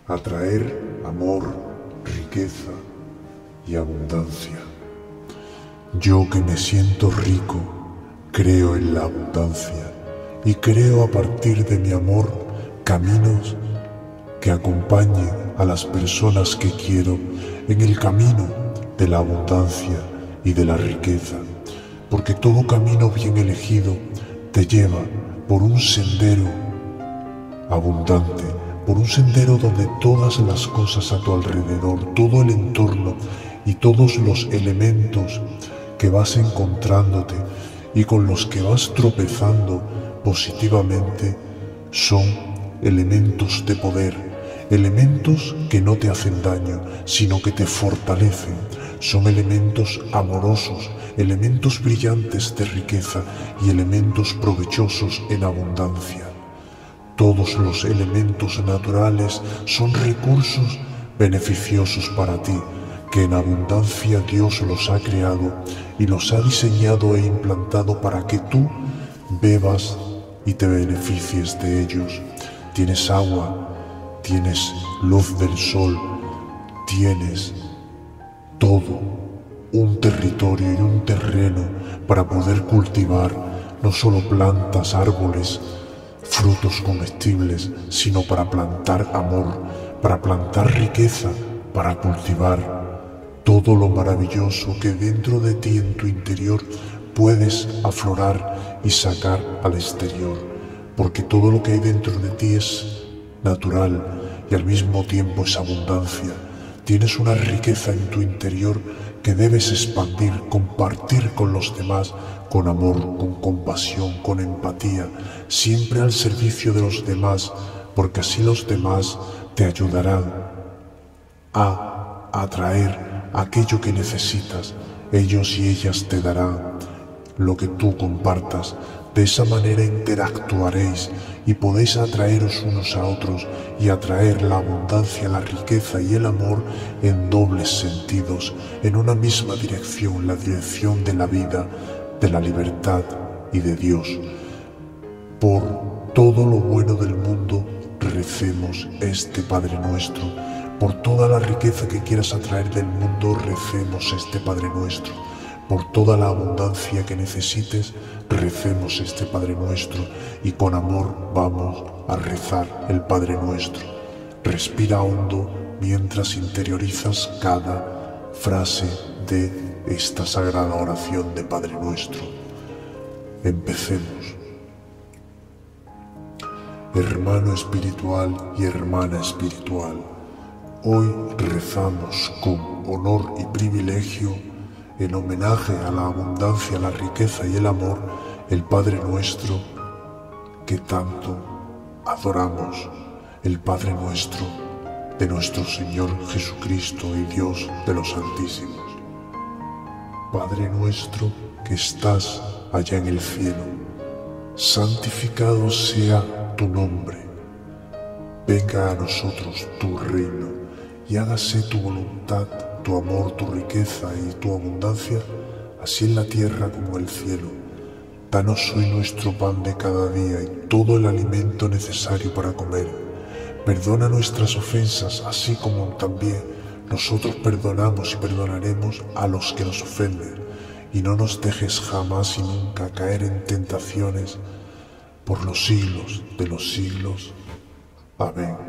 atraer amor, riqueza y abundancia. Yo que me siento rico, creo en la abundancia y creo a partir de mi amor caminos que acompañen a las personas que quiero en el camino de la abundancia y de la riqueza, porque todo camino bien elegido te lleva por un sendero abundante, por un sendero donde todas las cosas a tu alrededor, todo el entorno y todos los elementos que vas encontrándote y con los que vas tropezando positivamente son elementos de poder, elementos que no te hacen daño, sino que te fortalecen. Son elementos amorosos, elementos brillantes de riqueza y elementos provechosos en abundancia. Todos los elementos naturales son recursos beneficiosos para ti, que en abundancia Dios los ha creado y los ha diseñado e implantado para que tú bebas y te beneficies de ellos. Tienes agua, tienes luz del sol, tienes todo un territorio y un terreno para poder cultivar no solo plantas, árboles, frutos comestibles, sino para plantar amor, para plantar riqueza, para cultivar todo lo maravilloso que dentro de ti, en tu interior, puedes aflorar y sacar al exterior, porque todo lo que hay dentro de ti es natural y al mismo tiempo es abundancia. Tienes una riqueza en tu interior que debes expandir, compartir con los demás, con amor, con compasión, con empatía, siempre al servicio de los demás, porque así los demás te ayudarán a atraer aquello que necesitas. Ellos y ellas te darán lo que tú compartas. De esa manera interactuaréis y podéis atraeros unos a otros y atraer la abundancia, la riqueza y el amor en dobles sentidos, en una misma dirección, la dirección de la vida, de la libertad y de Dios. Por todo lo bueno del mundo, recemos este Padre Nuestro. Por toda la riqueza que quieras atraer del mundo, recemos este Padre Nuestro. Por toda la abundancia que necesites, recemos este Padre Nuestro y con amor vamos a rezar el Padre Nuestro. Respira hondo mientras interiorizas cada frase de esta sagrada oración de Padre Nuestro. Empecemos. Hermano espiritual y hermana espiritual, hoy rezamos con honor y privilegio, en homenaje a la abundancia, la riqueza y el amor, el Padre Nuestro que tanto adoramos, el Padre Nuestro de nuestro Señor Jesucristo y Dios de los Santísimos. Padre nuestro que estás allá en el cielo, santificado sea tu nombre. Venga a nosotros tu reino y hágase tu voluntad, tu amor, tu riqueza y tu abundancia, así en la tierra como en el cielo. Danos hoy nuestro pan de cada día y todo el alimento necesario para comer. Perdona nuestras ofensas, así como también nosotros perdonamos y perdonaremos a los que nos ofenden. Y no nos dejes jamás y nunca caer en tentaciones, por los siglos de los siglos. Amén.